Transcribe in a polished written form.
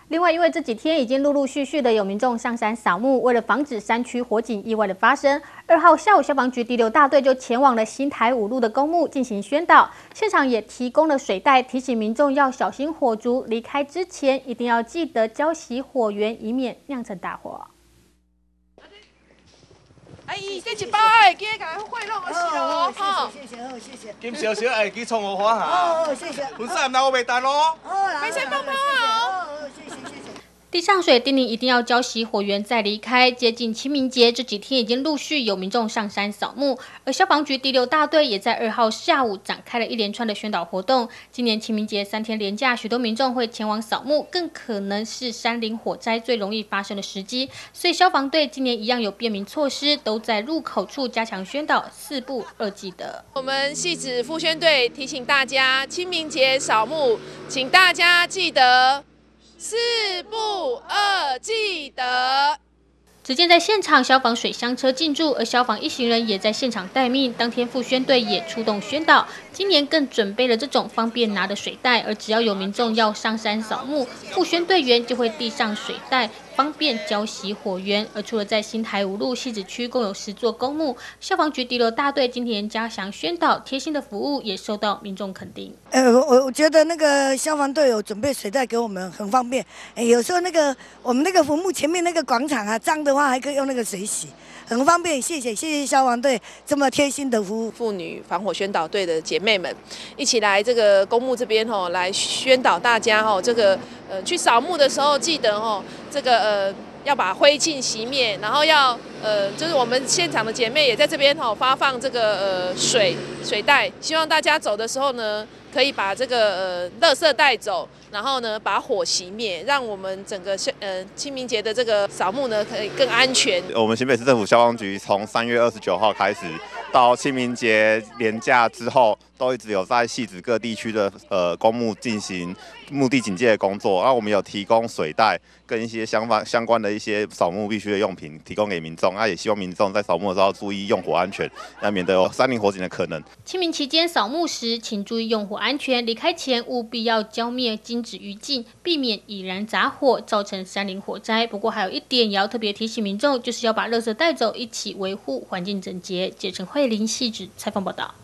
另外，因为这几天已经陆陆续续的有民众上山扫墓，为了防止山区火警意外的发生，2号下午消防局第6大队就前往了新台5路的公墓进行宣导，现场也提供了水袋，提醒民众要小心火烛，离开之前一定要记得浇熄火源，以免酿成大祸。 阿姨，这一包会记甲贿赂我是咯， 吼。谢谢。 金小小会记创我花下。 哦，谢谢。 本身拿我袂单咯。 没先放炮啊！ 谢谢。 地上水叮咛一定要浇熄火源再离开。接近清明节，这几天已经陆续有民众上山扫墓，而消防局第6大队也在2号下午展开了一连串的宣导活动。今年清明节3天连假，许多民众会前往扫墓，更可能是山林火灾最容易发生的时机，所以消防队今年一样有便民措施，都在入口处加强宣导，4不2记得。 我们汐止复宣队提醒大家，清明节扫墓，请大家记得。4不2记得。 只见在现场，消防水箱车进驻，而消防一行人也在现场待命。当天复宣队也出动宣导，今年更准备了这种方便拿的水袋，而只要有民众要上山扫墓，复宣队员就会递上水袋，方便浇熄火源。而除了在新台5路汐止区共有10座公墓，消防局第6大队今天加强宣导，贴心的服务也受到民众肯定。 我觉得那个消防队有准备水袋给我们，很方便。有时候我们那个坟墓前面那个广场啊，脏的话还可以用那个水洗，很方便。谢谢消防队这么贴心的服务。 妇女防火宣导队的姐妹们，一起来这个公墓这边来宣导大家这个去扫墓的时候记得这个要把灰烬熄灭，然后要就是我们现场的姐妹也在这边发放这个水袋，希望大家走的时候呢，可以把这个垃圾带走，然后呢把火熄灭，让我们整个清明节的这个扫墓呢可以更安全。 我们新北市政府消防局从3月29号开始到清明节连假之后，都一直有在汐止各地区的公墓进行墓地警戒的工作。那我们有提供水袋跟一些相关的一些扫墓必需的用品提供给民众。那也希望民众在扫墓的时候注意用火安全，那免得有山林火警的可能。 清明期间扫墓时，请注意用火安全，离开前务必要浇灭金纸余烬，避免引燃杂火，造成山林火灾。不过还有一点也要特别提醒民众，就是要把垃圾带走，一起维护环境整洁。记者陈慧玲汐止采访报道。